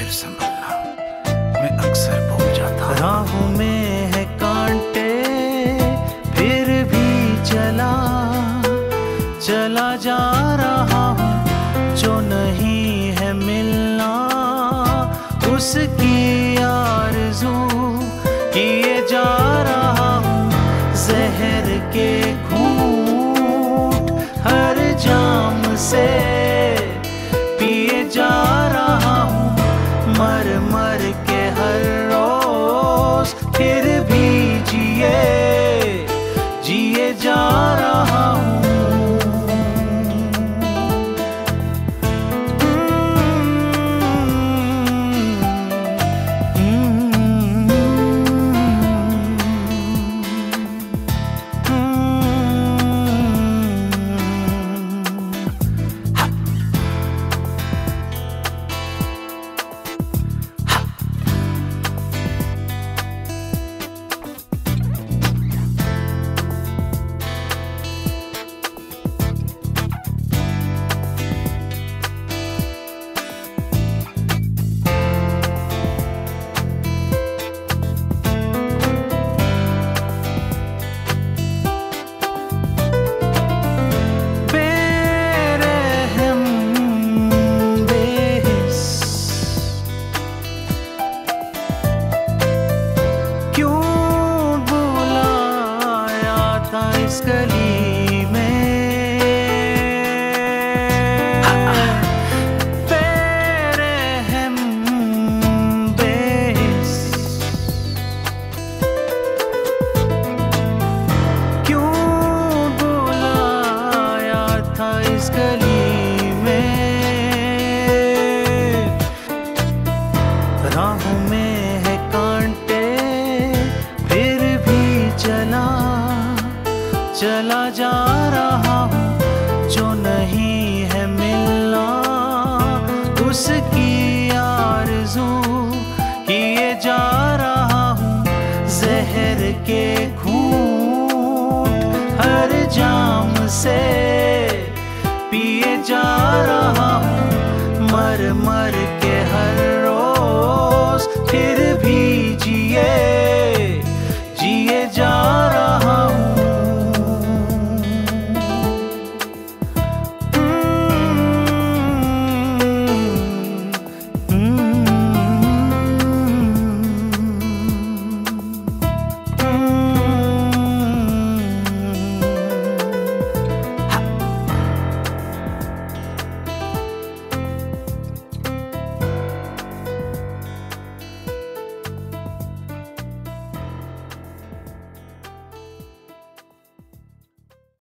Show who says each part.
Speaker 1: संभलना मैं अक्सर भूल जाता हूँ।
Speaker 2: राहों में है कांटे फिर भी चला जा रहा हूँ, जो नहीं है मिलना उसकी आरज़ू किए जा रहा हूँ। जहर के घूंट हर जाम से पिए जा रहा हूँ, मर मर के हर रोज फिर भी जिए जा रहा हूँ। इस गली में बेरहम बेहिस क्यों बुलाया था इस गली में। राहों में है कांटे फिर भी चला जा रहा हूँ, जो नहीं है मिलना उसकी आरज़ू किए जा रहा हूँ। जहर के घूंट हर जाम से पिए जा रहा हूँ, मर मर